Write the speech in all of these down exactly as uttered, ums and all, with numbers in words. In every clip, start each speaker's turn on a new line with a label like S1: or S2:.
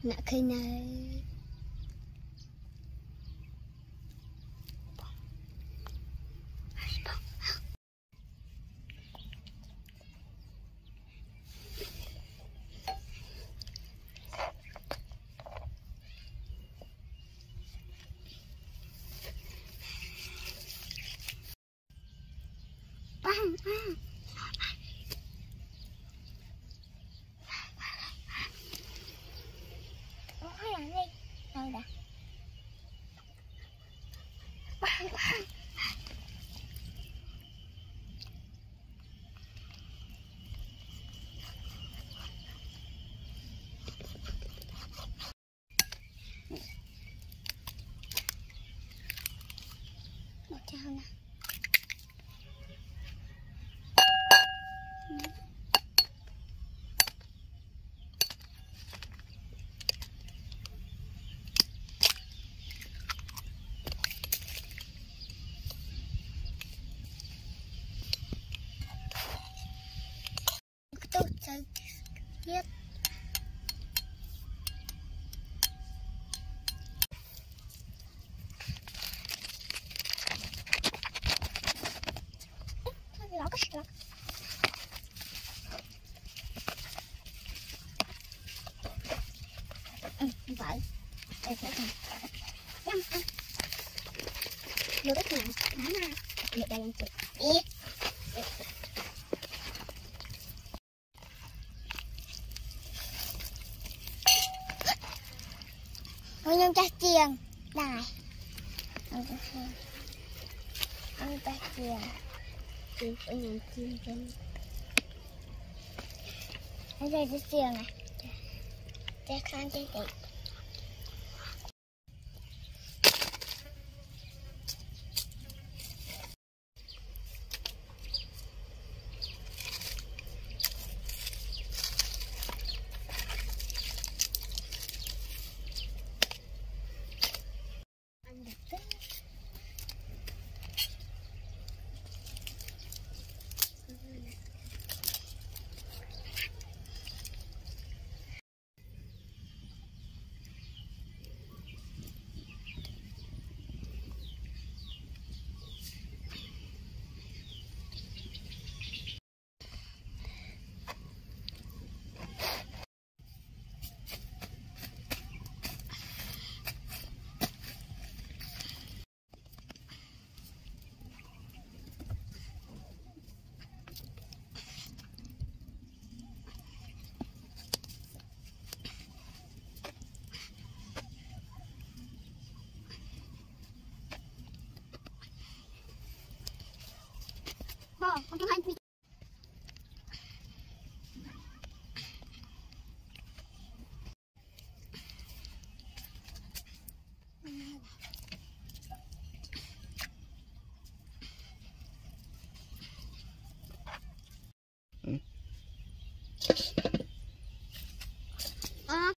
S1: nãy khi này bang bang một chào nè. Tôi sẽ biết lóc lóc ừ, vậy đây sẽ thành năm ăn đưa cái này nó ra để đây anh chị ít ôi nhưng chắc chiên này ăn chắc chiên ăn chắc chiên chiên phải nhìn chiên chân ở đây chắc chiên này chắc khăn chắc chị Bỏ, con cho hai vị.
S2: Ừ.
S1: À.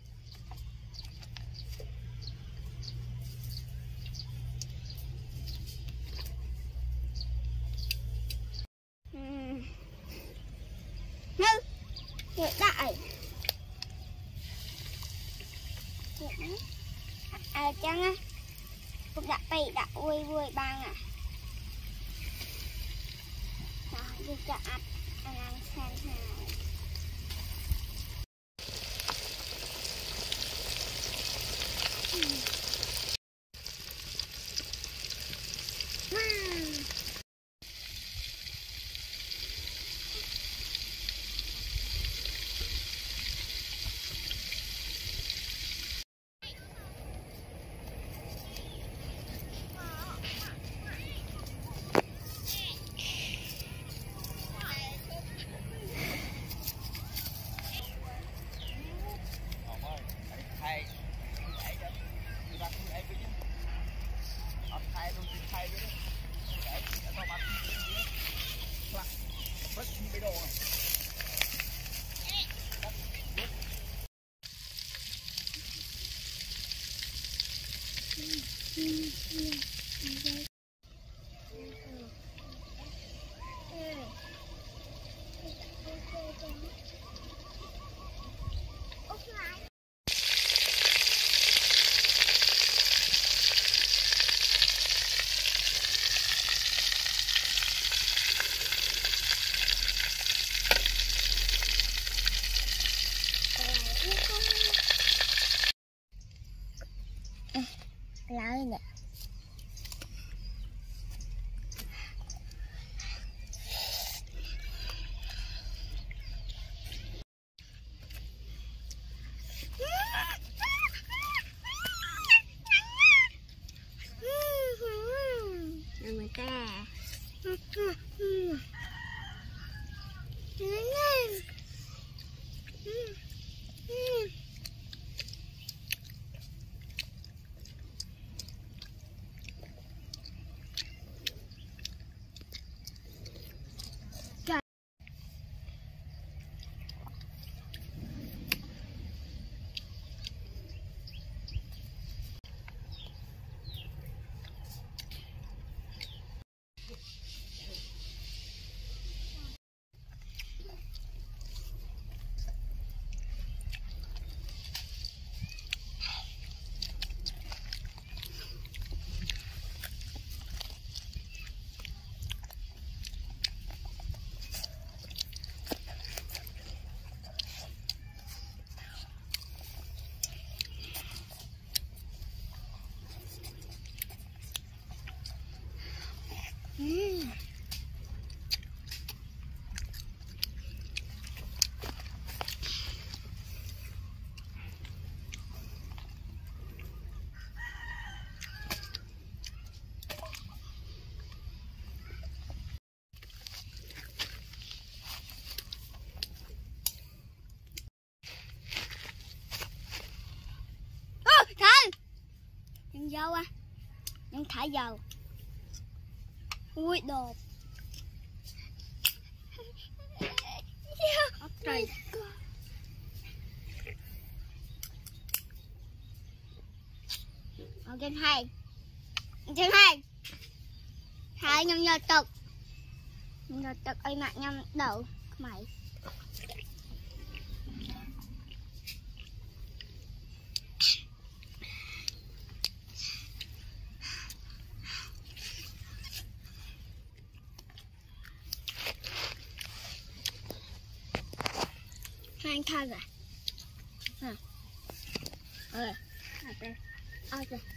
S1: Hiện đại à chăng á cũng đã bị đã uy vui bang à rồi đi chợ ăn ăn sang hàng Lại nè. Người ta Mm. Ô, Thầy! Nhân dâu à? Nhân thả dầu. Ui, đồ. Trời. Ở trên hai. Trên hai. Hai nhân nhờ tục. Nhờ tục ơi mạng nhân đậu. Mày. Hai thang à? Hả? Ờ. Ở đây. Ở đây.